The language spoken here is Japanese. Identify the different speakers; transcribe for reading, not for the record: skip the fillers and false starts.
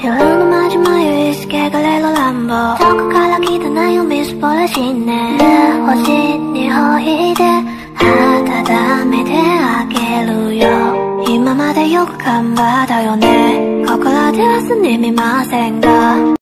Speaker 1: 夜の街迷いしけがれる乱暴遠くから来たないをみすぼらしね星にほいで温めてあげるよ今までよく頑張ったよね心ではすみませんが